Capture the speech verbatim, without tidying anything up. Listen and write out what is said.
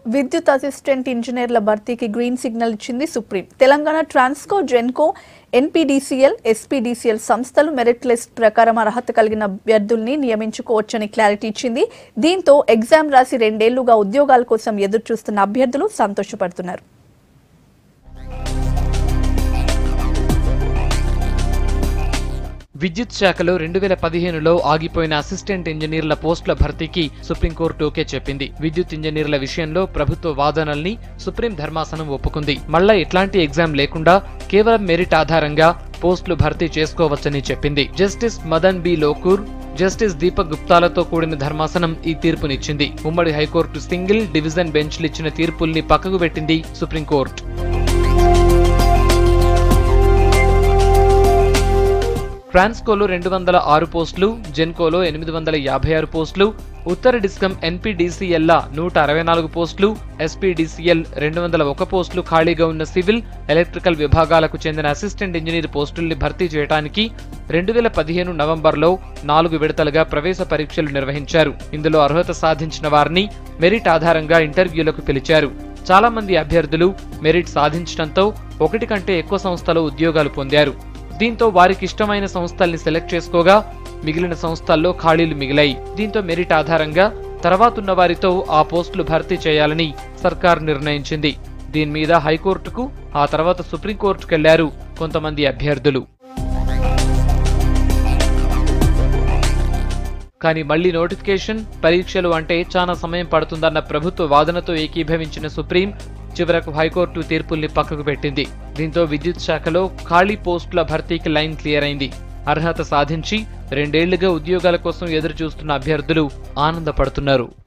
విద్యుత్ అసిస్టెంట్ ఇంజనీర్ల భర్తీకి గ్రీన్ సిగ్నల్ ఇచ్చింది supreme. Telangana Transco, Genco, NPDCL, SPDCL సంస్థలు మెరిట్ లిస్ట్ ప్రకారం అర్హత కలిగిన అభ్యర్థుల్ని నియమించుకోవచ్చని క్లారిటీ ఇచ్చింది. దీంతో ఎగ్జామ్ రాసి రెండేళ్లుగా ఉద్యోగాల కోసం ఎదురు చూస్తున్న అభ్యర్థులు సంతోషపడుతున్నారు. విద్యుత్ శాఖలో రెండు వేల పదిహేనులో ఆగిపోయిన అసిస్టెంట్ ఇంజనీర్ల పోస్టుల భర్తీకి సుప్రీంకోర్టు ఓకే చెప్పింది. విద్యుత్ ఇంజనీర్ల విషయంలో ప్రభుత్వ వాదనల్ని సుప్రీం ధర్మాసనం ఒప్పుకుంది. మళ్లా ఎట్లాంటి ఎగ్జామ్ లేకుండా కేవలం మెరిట్ ఆధారంగా పోస్టులు భర్తీ చేసుకోవచ్చని చెప్పింది. Justice Madan B Lokur, justice దీపక్ గుప్తాలతో కూడిన ధర్మాసనం ఈ తీర్పునిచ్చింది. ఉమ్మడి హైకోర్టు సింగిల్, డివిజన్ బెంచ్లు ఇచ్చిన తీర్పుల్ని పక్కకు పెట్టింది సుప్రీంకోర్టు. ట్రాన్స్కోలో రెండు వందల ఆరు పోస్టులు, జెన్కోలో ఎనిమిది వందల యాభై ఆరు పోస్టులు, ఉత్తర డిస్కం ఎన్పీడీసీఎల్ నూట అరవై నాలుగు పోస్టులు, ఎస్పీడీసీఎల్ రెండు వందల ఒక పోస్టులు ఖాళీగా ఉన్న సివిల్, ఎలక్ట్రికల్ విభాగాలకు చెందిన అసిస్టెంట్ ఇంజనీర్ పోస్టుల్ని భర్తీ చేయడానికి రెండు వేల పదిహేను నవంబర్లో నాలుగు విడతలుగా ప్రవేశ పరీక్షలు నిర్వహించారు. ఇందులో అర్హత సాధించిన వారిని మెరిట్ ఆధారంగా ఇంటర్వ్యూలకు పిలిచారు. చాలా మంది అభ్యర్థులు మెరిట్ సాధించడంతో ఒకటి కంటే ఎక్కువ సంస్థలో ఉద్యోగాలు పొందారు. దీంతో వారికి ఇష్టమైన సంస్థల్ని సెలెక్ట్ చేసుకోగా మిగిలిన సంస్థల్లో ఖాళీలు మిగిలాయి. దీంతో మెరిట్ ఆధారంగా తర్వాతున్న వారితో ఆ పోస్టులు భర్తీ చేయాలని సర్కార్ నిర్ణయించింది. దీని మీద హైకోర్టుకు, ఆ తర్వాత సుప్రీంకోర్టుకెళ్లారు కొంతమంది అభ్యర్థులు. కానీ మళ్లీ నోటిఫికేషన్, పరీక్షలు అంటే చాలా సమయం పడుతుందన్న ప్రభుత్వ వాదనతో ఏకీభవించిన సుప్రీం చివరకు హైకోర్టు తీర్పుల్ని పక్కకు పెట్టింది. దీంతో విద్యుత్ శాఖలో ఖాళీ పోస్టుల భర్తీకి లైన్ క్లియర్ అయింది. అర్హత సాధించి రెండేళ్లుగా ఉద్యోగాల కోసం ఎదురు చూస్తున్న అభ్యర్థులు ఆనందపడుతున్నారు.